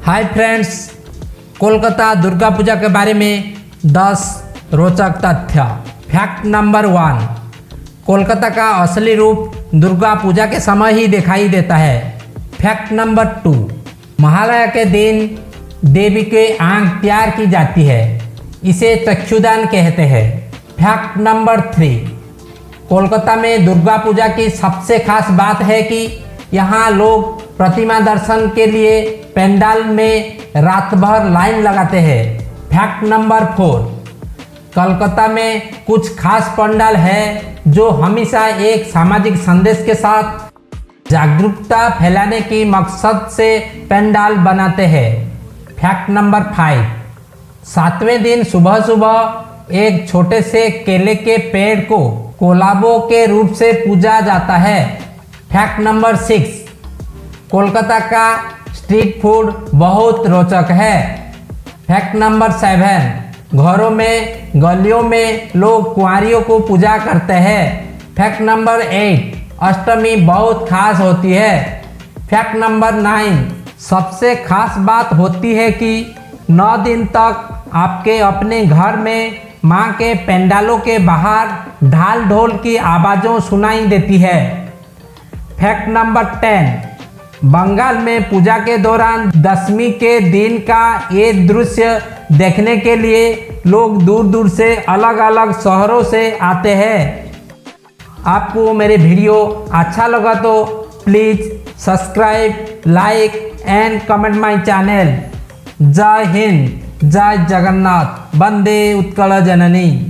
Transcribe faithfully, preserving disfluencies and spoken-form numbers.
हाय friends, Kolkata Durga Puja के बारे में दस रोचक तथ्य। फैक्ट नंबर वन, कोलकाता का असली रूप दुर्गा पूजा के समय ही दिखाई देता है। फैक्ट नंबर टू, महालया के दिन देवी के आंख तैयार की जाती है, इसे चक्षुदान कहते हैं। फैक्ट नंबर थ्री, कोलकाता में दुर्गा पूजा की सबसे खास बात है कि यहाँ लोग प्रतिमा दर्शन के लिए पंडाल में रात भर लाइन लगाते हैं। फैक्ट नंबर फोर, कोलकाता में कुछ खास पंडाल है जो हमेशा एक सामाजिक संदेश के साथ जागरूकता फैलाने की मकसद से पंडाल बनाते हैं। फैक्ट नंबर फाइव, सातवें दिन सुबह सुबह एक छोटे से केले के पेड़ को कोलाबो के रूप से पूजा जाता है। फैक्ट नंबर सिक्स, कोलकाता का स्ट्रीट फूड बहुत रोचक है। फैक्ट नंबर सेवन, घरों में गलियों में लोग कुंवारियों को पूजा करते हैं। फैक्ट नंबर एट, अष्टमी बहुत खास होती है। फैक्ट नंबर नाइन, सबसे खास बात होती है कि नौ दिन तक आपके अपने घर में माँ के पंडालों के बाहर ढाल ढोल की आवाज़ों सुनाई देती है। फैक्ट नंबर टेन, बंगाल में पूजा के दौरान दशमी के दिन का ये दृश्य देखने के लिए लोग दूर दूर से अलग अलग शहरों से आते हैं। आपको मेरे वीडियो अच्छा लगा तो please subscribe, like and comment my channel. जय हिंद, जय जगन्नाथ, वंदे उत्कल जननी।